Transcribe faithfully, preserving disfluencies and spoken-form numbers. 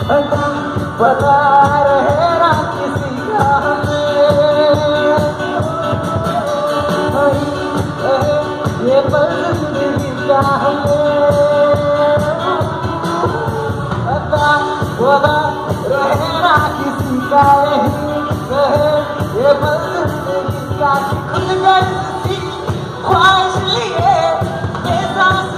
पता रहे ना किसी का हमें ये पल जिंदगी का हमें पता पता रहे ना किसी का नहीं रहे ये पल जिंदगी का खुद गर्ज सी ख्वाहिश लिए ये सांस